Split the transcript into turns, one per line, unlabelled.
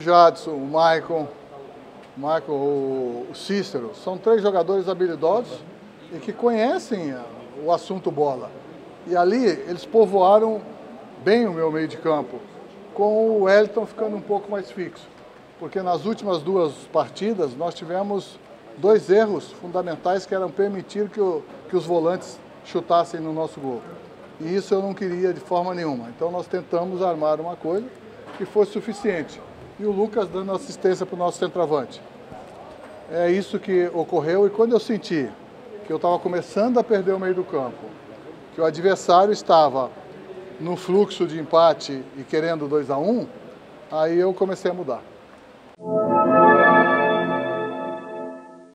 Jadson, o Michael, o Cícero, são 3 jogadores habilidosos e que conhecem o assunto bola. E ali eles povoaram bem o meu meio de campo, com o Wellington ficando um pouco mais fixo. Porque nas últimas 2 partidas nós tivemos 2 erros fundamentais que eram permitir que os volantes chutassem no nosso gol. E isso eu não queria de forma nenhuma. Então nós tentamos armar uma coisa que fosse suficiente. E o Lucas dando assistência para o nosso centroavante. É isso que ocorreu, e quando eu senti que eu estava começando a perder o meio do campo, que o adversário estava no fluxo de empate e querendo 2-1, aí eu comecei a mudar.